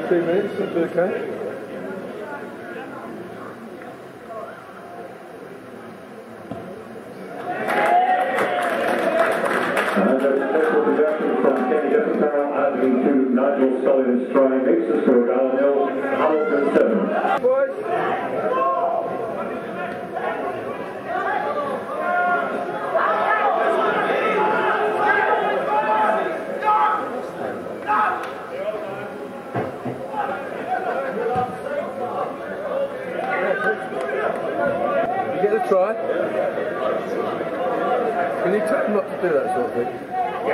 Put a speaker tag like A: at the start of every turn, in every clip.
A: 2 minutes, that'll be okay.
B: Nigel Sullivan Stride makes the score down hill, Hamilton 7.
A: You get a try? Can you tell them not to do that sort of thing?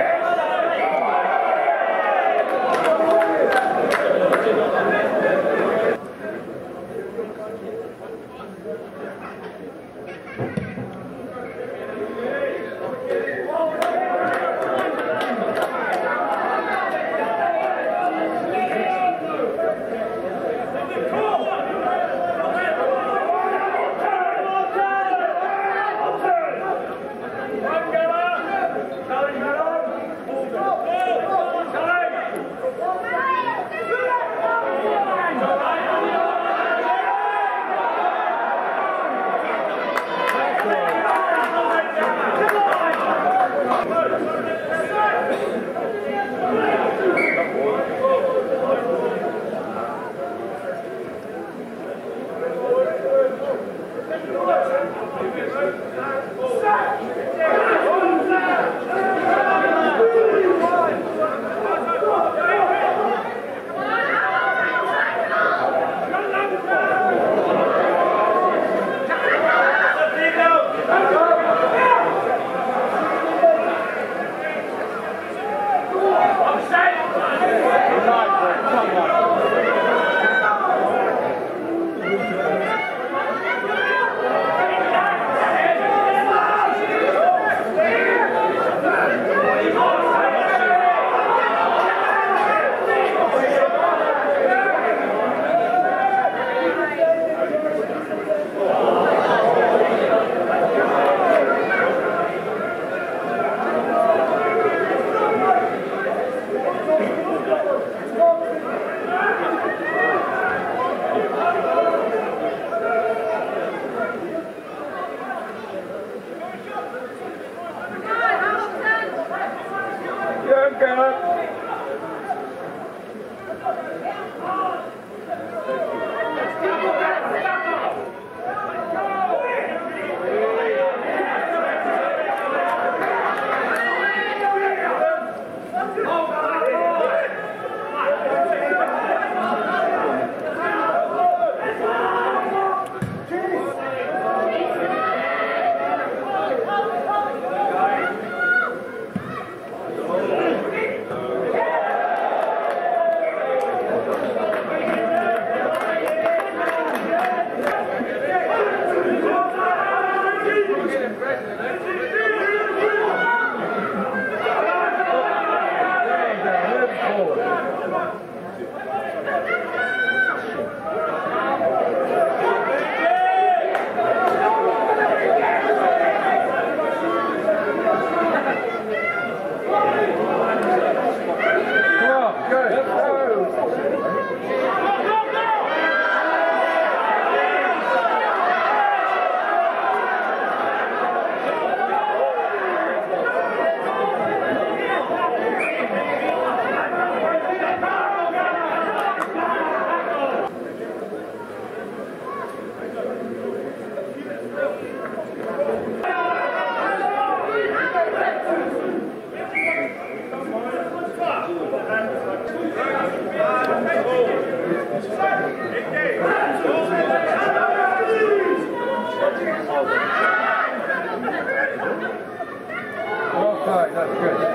A: Okay, that's good.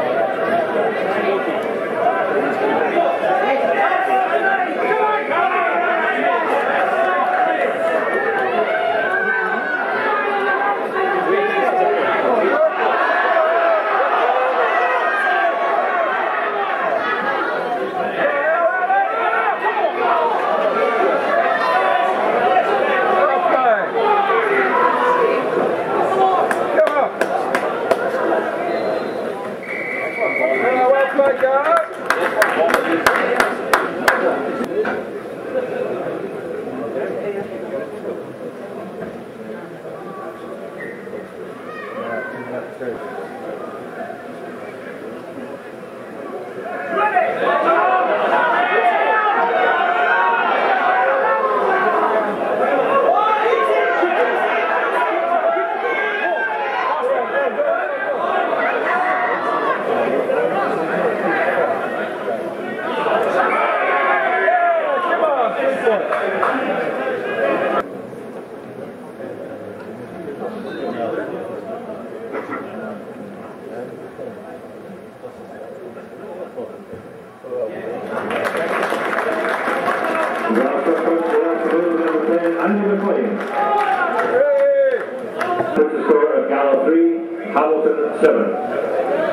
B: Andy McLean. Puts the score at Gala 3, Hamilton 7.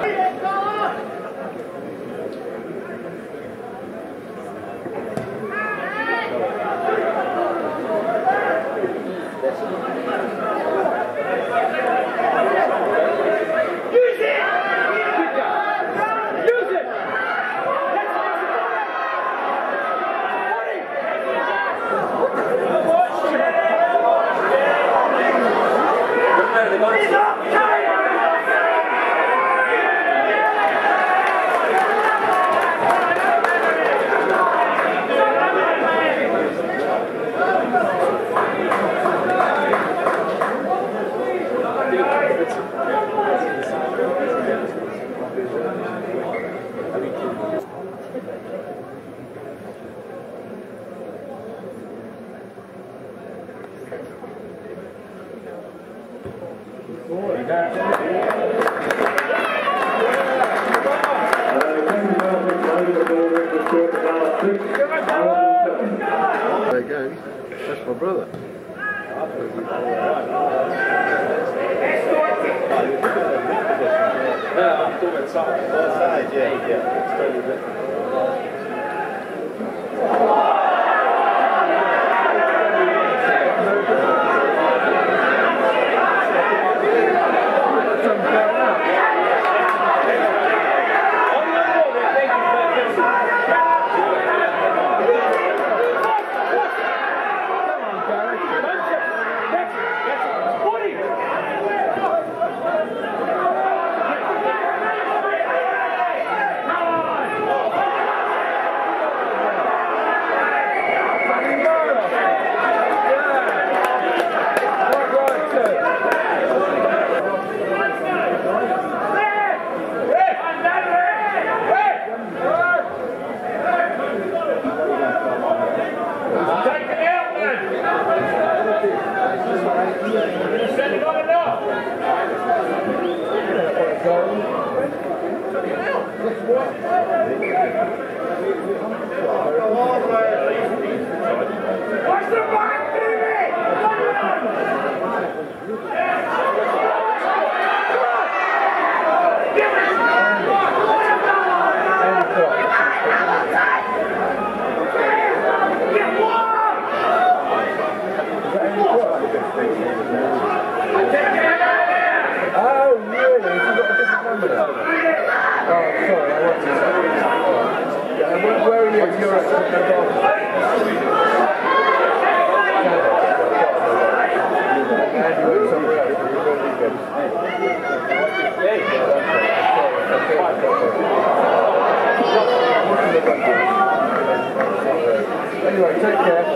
A: There goes. That's my brother. Anyway, take care.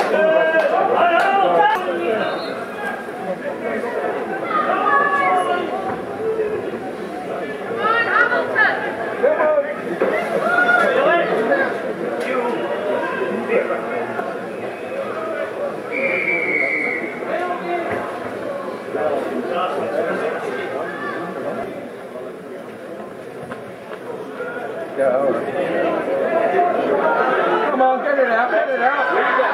A: Yeah, all right. Come on, get it out, get it out.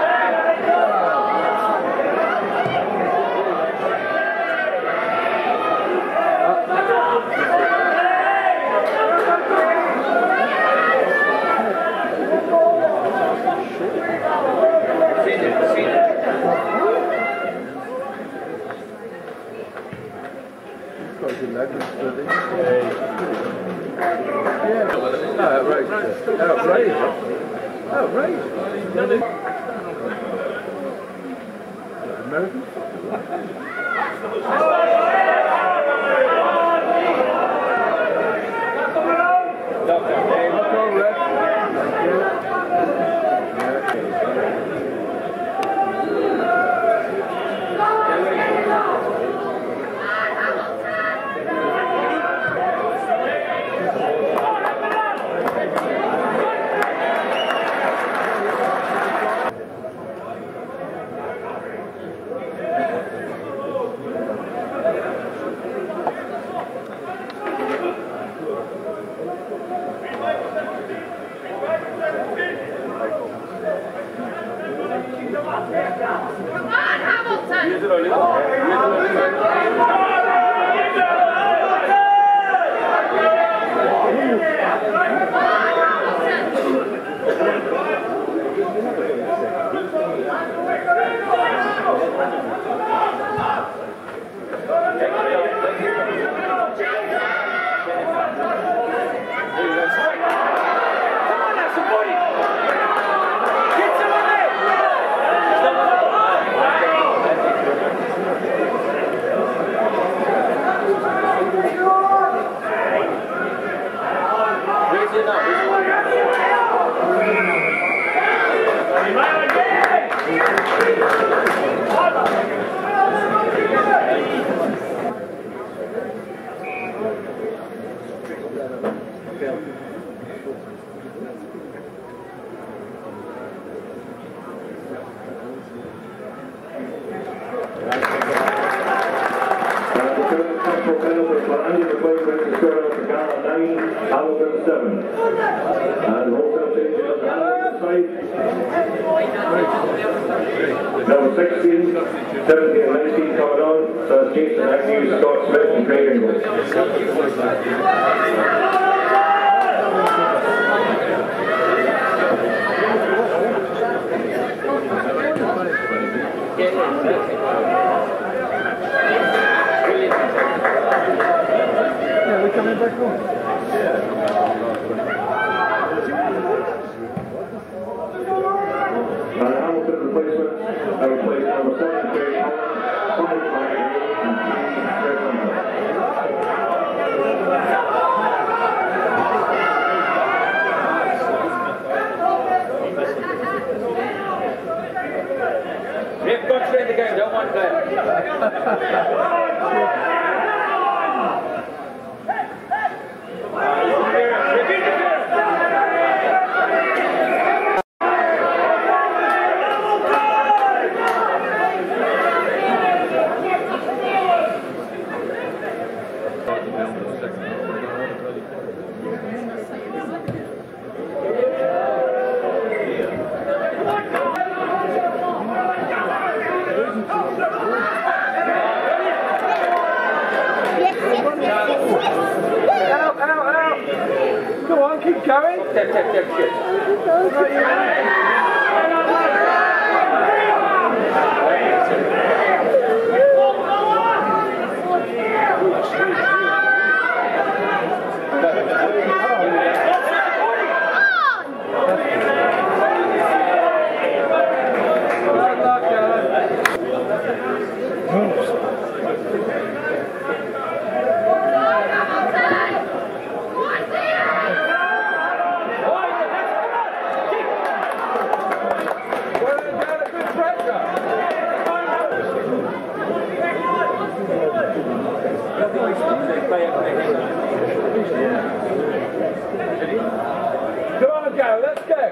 A: Outrageous. Outrageous. American?
B: Number 16, 17 and 19 coming on. So that's Jason Agnew, Scott Smith and Craig Ingalls.
A: Yeah, we coming back home.
B: Hamilton replacement, I replaced number 7, Jerry Collins, 5, Mike and Fred Hunter.
C: We've got to win the game, don't want to play.
A: Come on, keep going. Come on, go, let's go.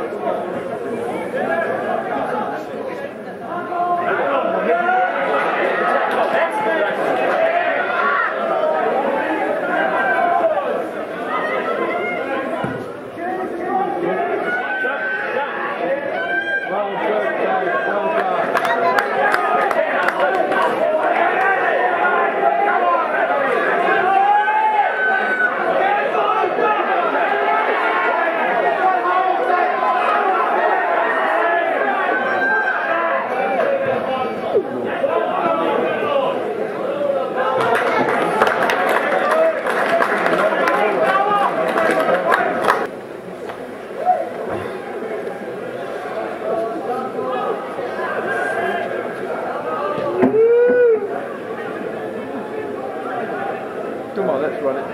A: Come on, let's run it.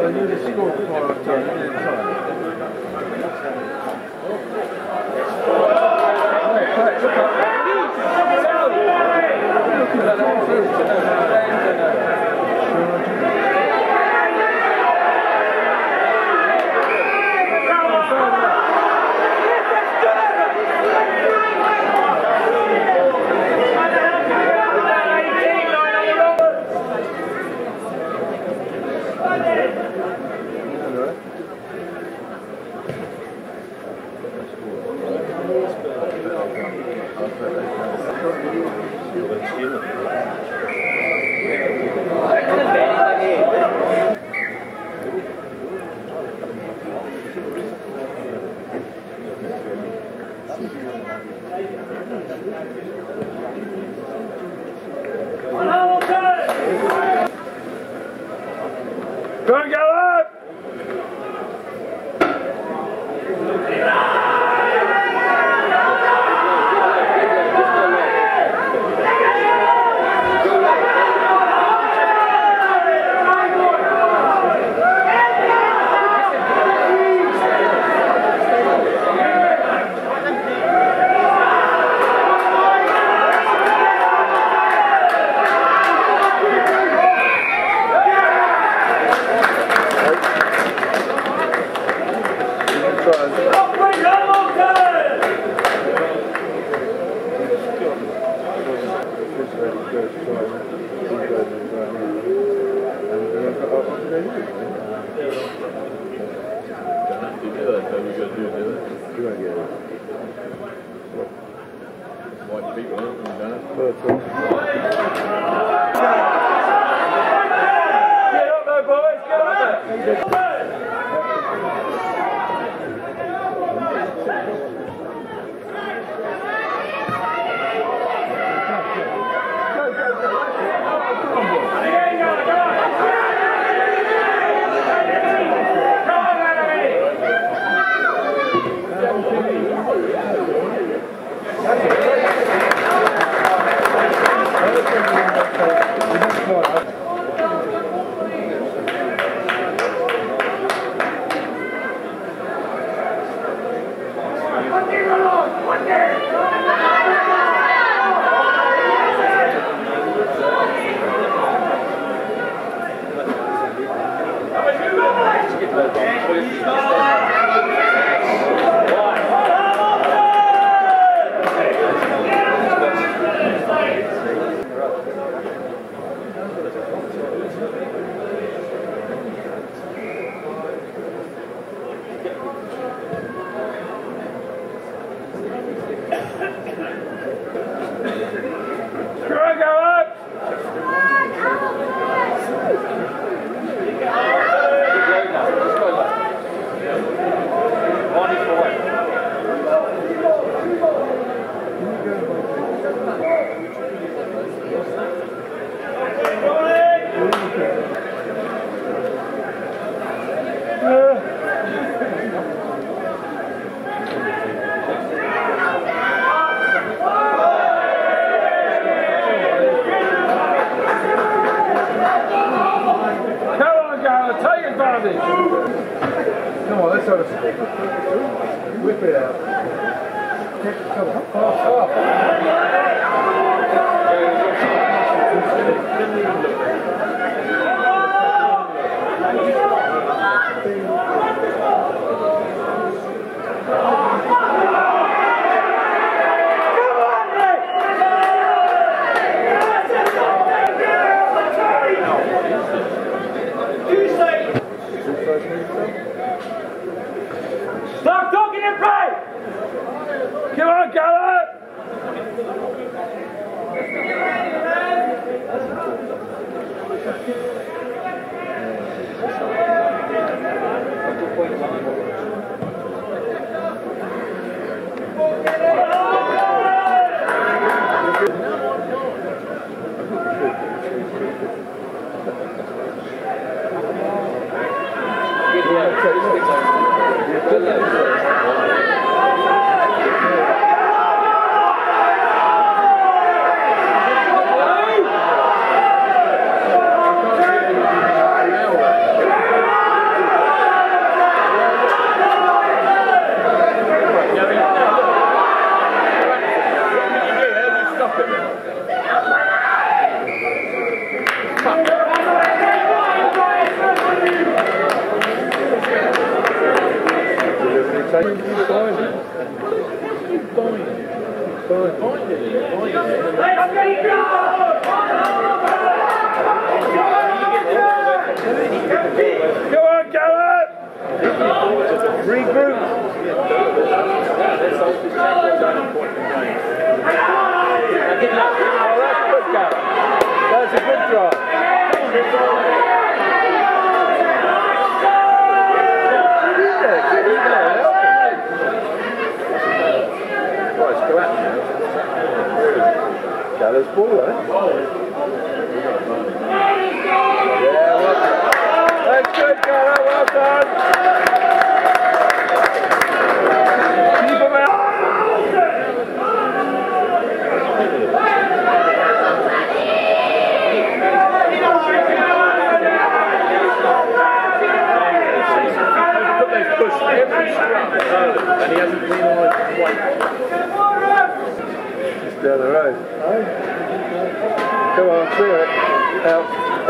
A: I knew the score before I turned it inside. Go and go up! Come on, let's have a whip it out. Come on, fast.
C: Stop talking and pray!
A: Come on, Gallup!
C: Go on, Garrett! Regroup! That's a good drive. Gallows ball, eh? Yeah, well done. That's good, Gallows, well done. Keep him out. Push every strap and he hasn't been on quite. Just down the road. Come on, clear it. Out.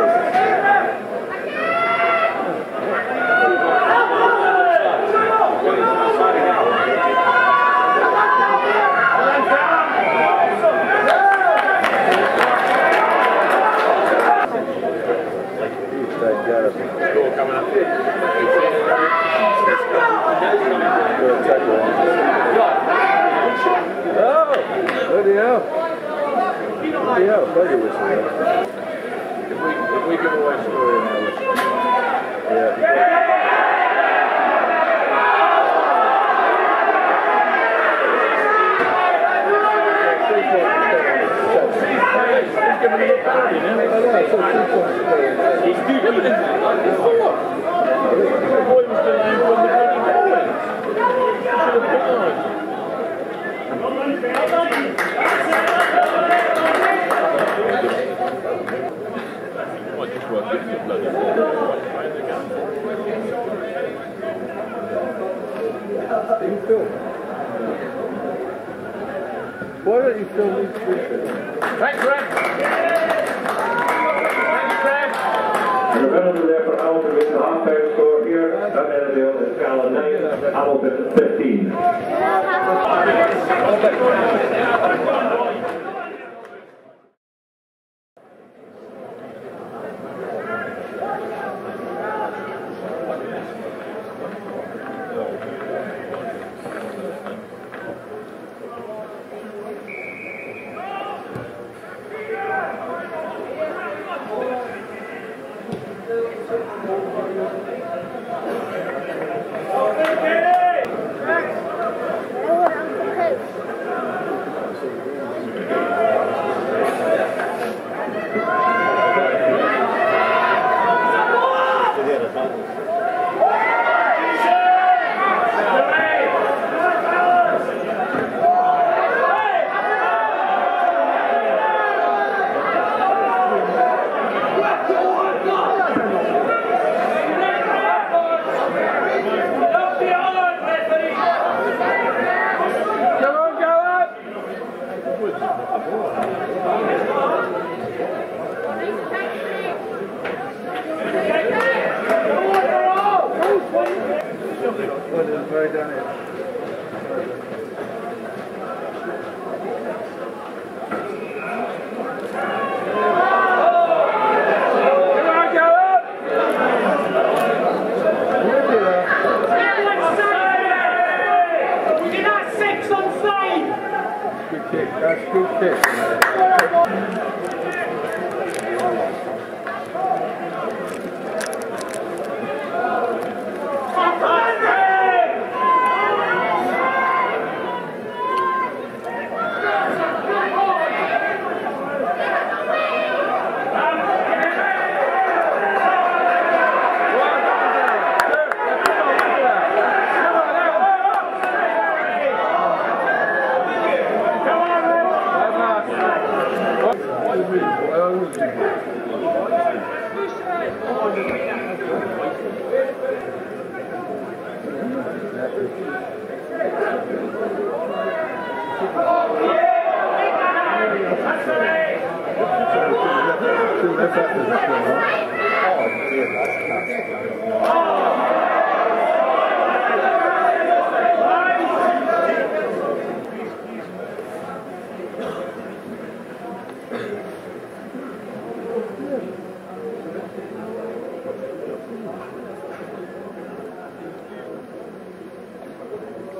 C: Score coming up. Oh, bloody hell. Bloody hell, bloody whistle. If we give away scoring now, yeah. He's too good. The boy was delaying from the bloody ball. Should have put on. Might just work getting the bloody ball. Why don't you film these three? Thanks, Greg.
B: En de penalty there for Hamilton with the half-time score here. Dat deel is Scala 9, Hamilton 15.
A: That's good kick.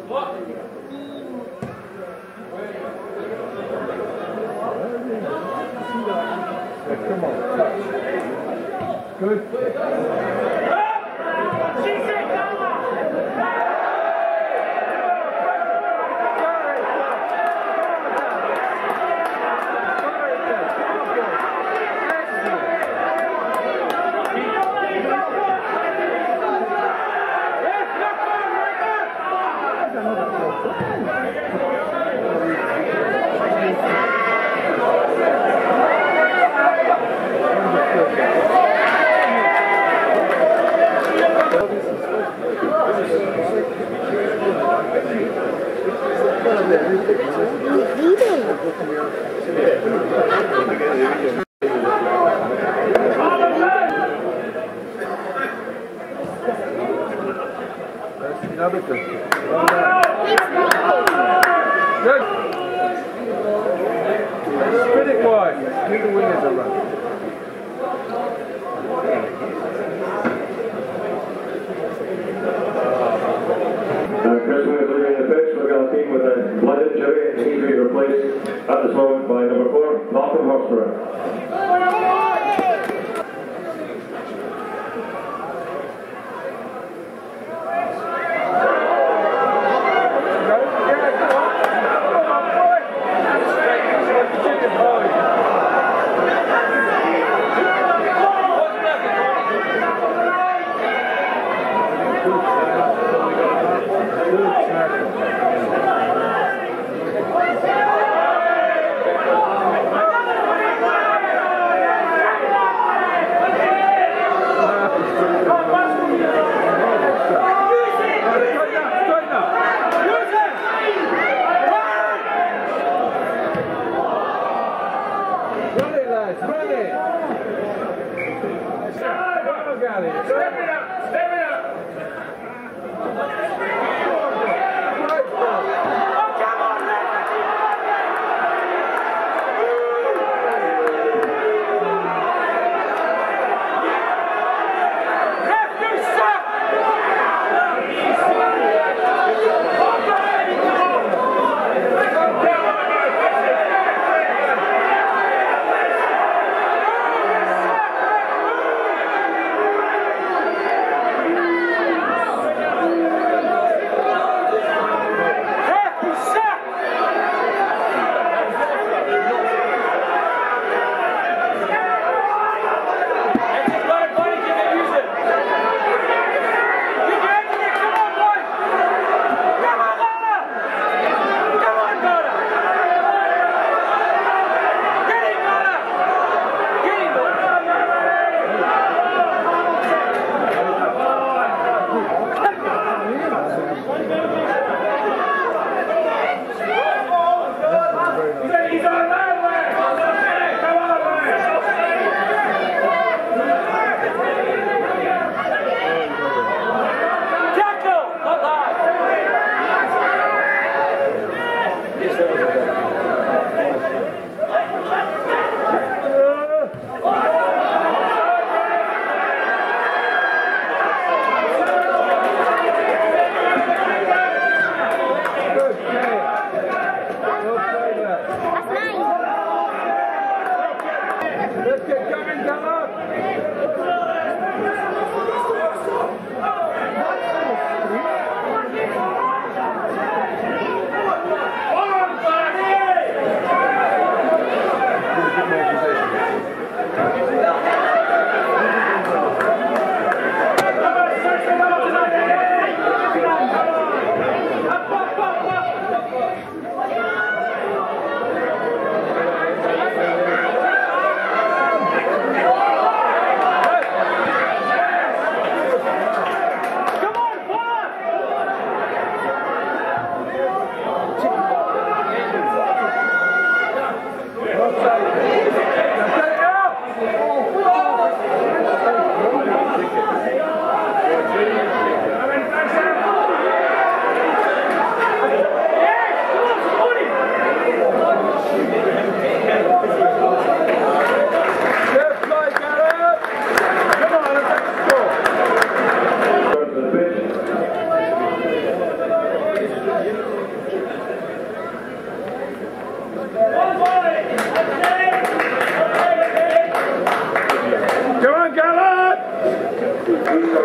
A: Come on, touch. Good. Another good. Good. Spin it wide. Give the wingers a run.
B: Chris Williams leaving the pitch. We've got a team with a blood injury, and he's being replaced at this moment by number 4, Malcolm Horsburgh.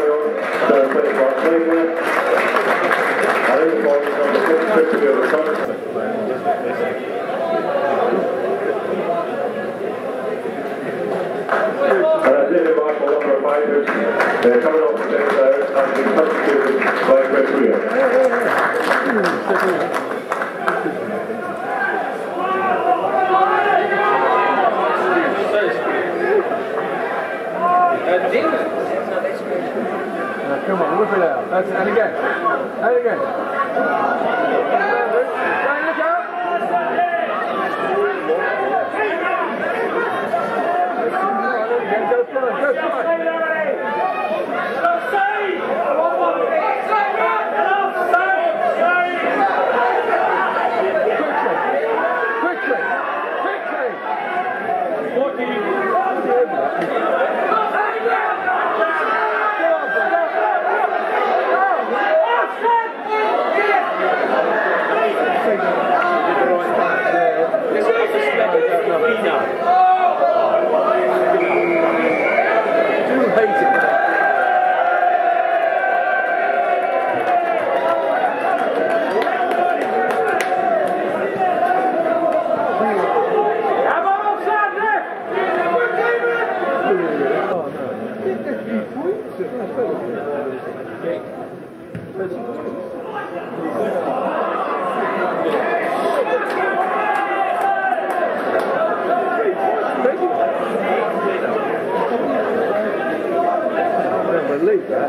B: Cameron, third place Mark Lakeland, and in the fourth number 6, Christopher Thomas. And as David Marshall, number 5, is coming off the fence there and being substituted by Chris Weir.
A: Come on, whip it out. That's it. And again. And again. Right, look out. Go fly, go fly. Quickly. What do you do? Believe that.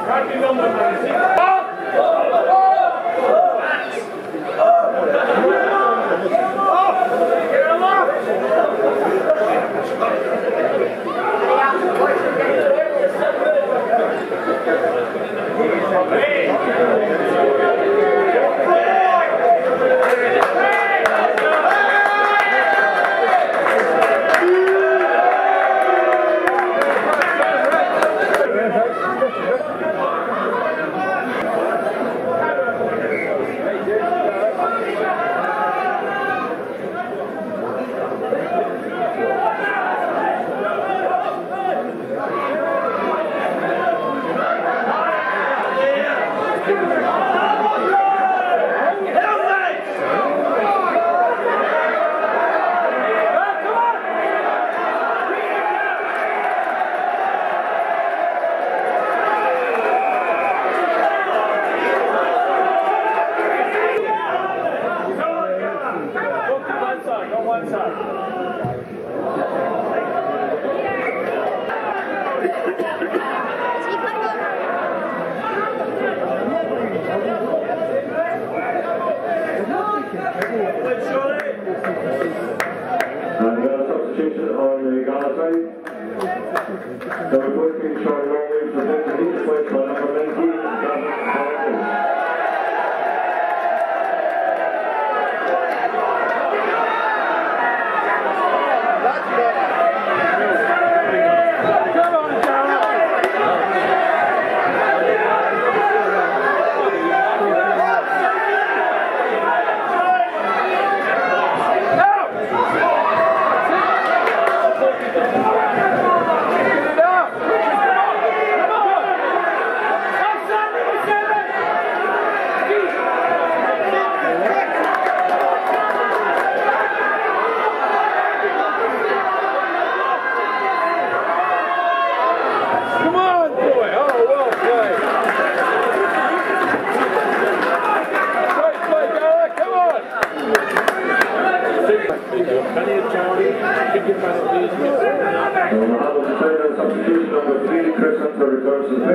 B: Substitution number 3, Chris Hunter returns to the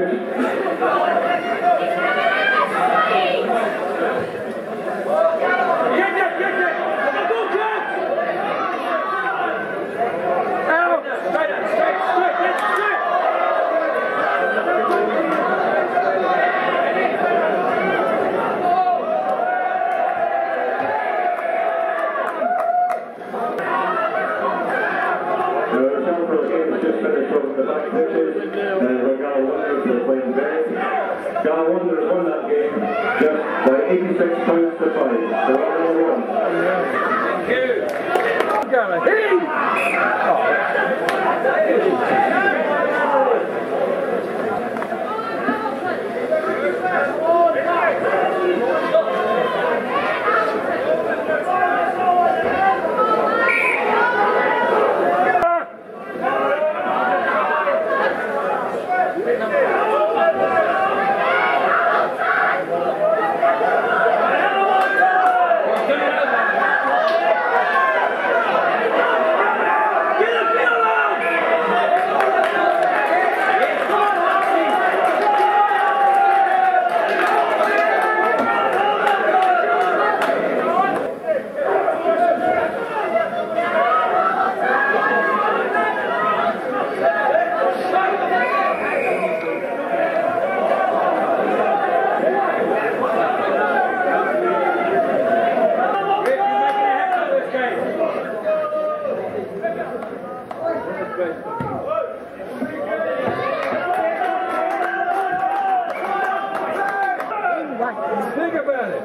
B: Ghana Wanderers won that game just by 86 points to 5. They're on number 1.
C: Thank you. Ghana, hey! Think about it.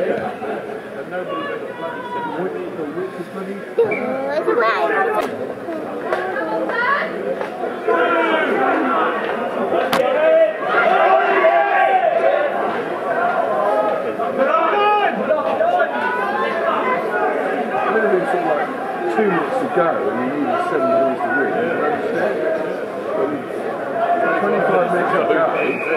D: It's a
A: 7 balls to win. 25 minutes to go.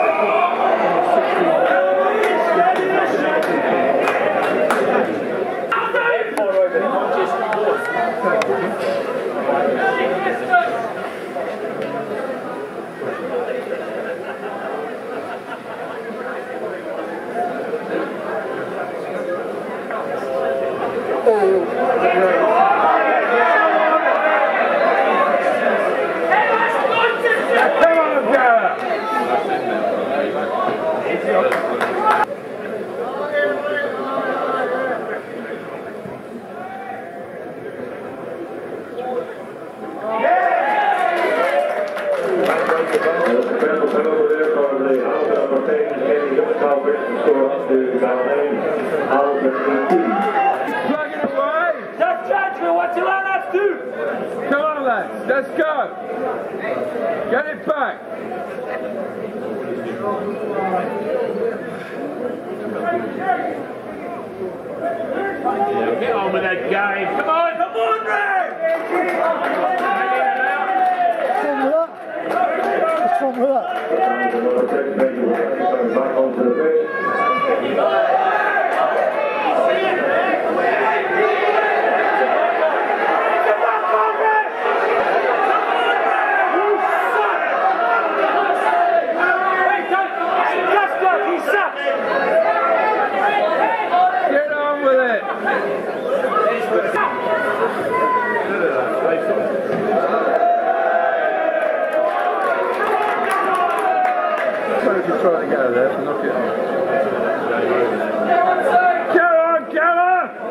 C: Let's go! Get it back! Get on with that game! Come on! Come on, Ray!
A: What's wrong with that?
B: Back onto the pitch.
C: Get on with it!
A: Trying to go there to knock it off.
C: Go on, go on!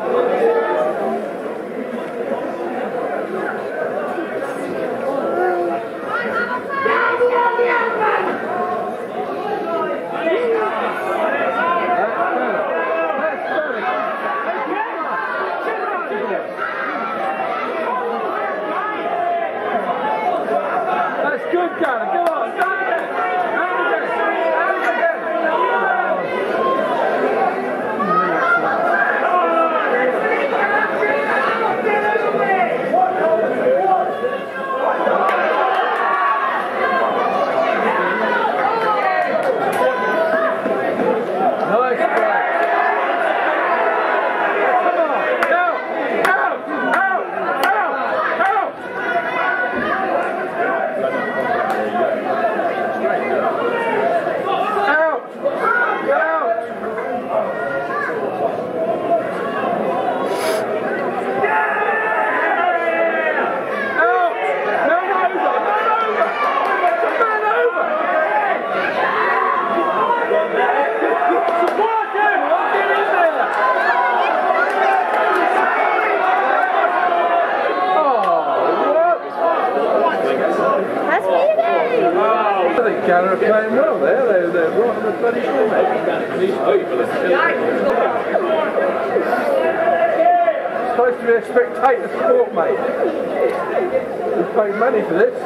C: That's good, Gary. Go on, go on. Canada are playing well there, they're right on the bloody floor. It's supposed to be a spectator sport, mate. We paid money for this.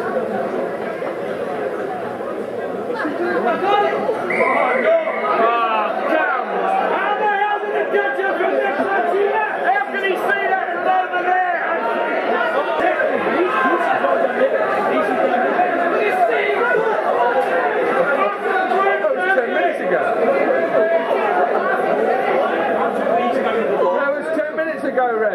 D: How can he see that from over there?
C: That was 10 minutes ago, Ref.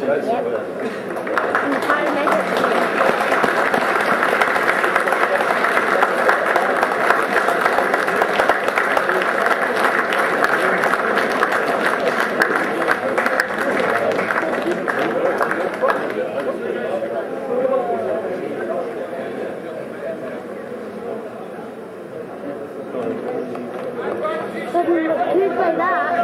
E: Doesn't look good like that.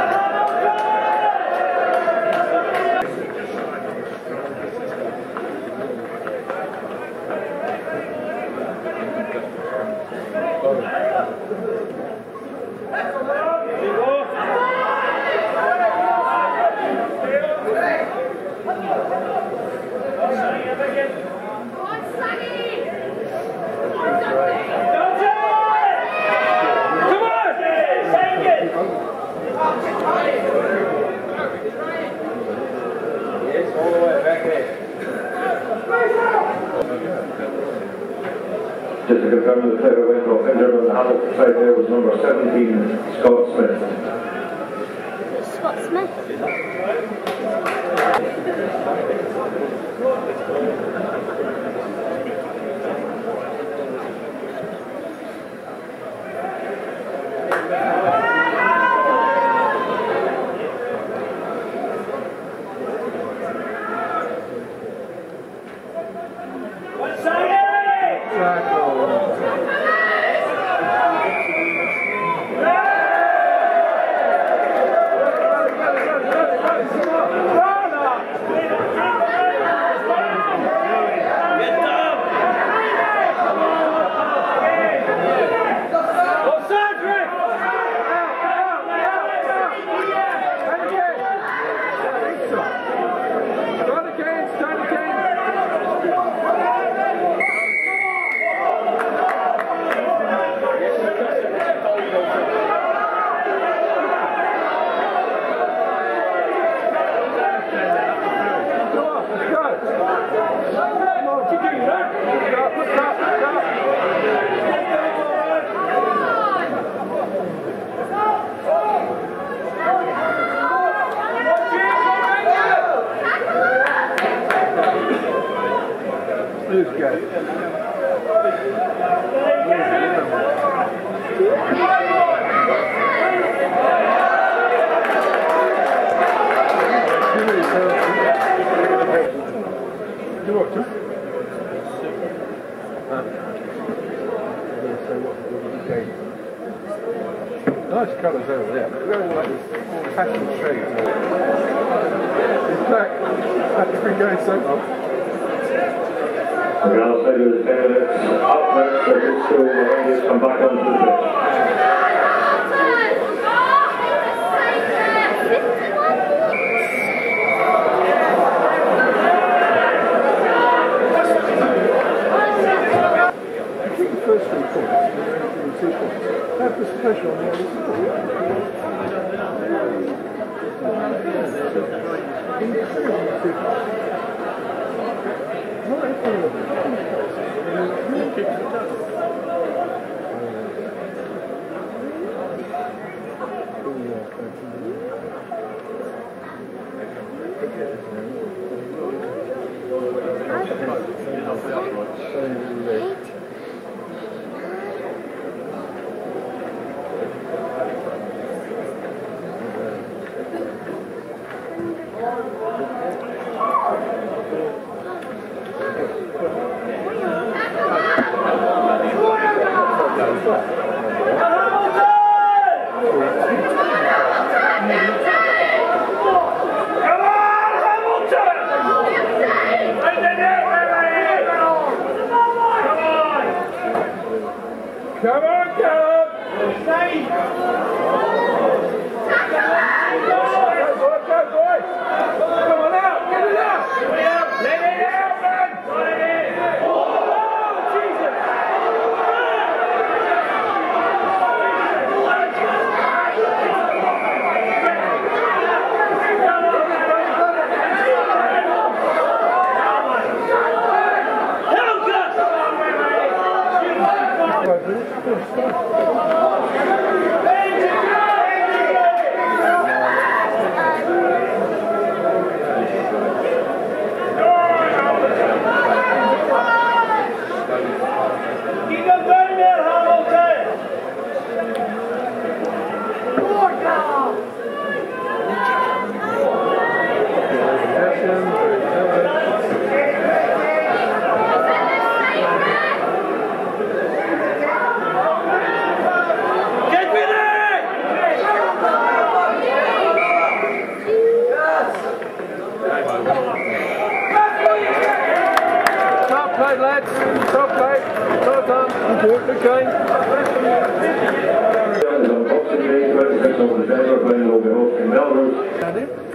B: Just to confirm that the player who went off injured on the Hamilton side there was number 17, Scott Smith.
E: Scott Smith.
A: Nice colours over there. Very like passion shades. In fact, that's been going so well.
B: We're going to say there's 10 minutes up next, so it's still Rangers come back onto the pitch.
A: First 3 points, 2 points. Have this pressure on the other
D: Come on, Caleb! Go, boy! Come on out! Get it out! Let it out, man! Oh, Jesus!
A: played, lads. Well played. Well done. Good game.
B: On Boxing Day, 26th of December, final will be hosting Melrose.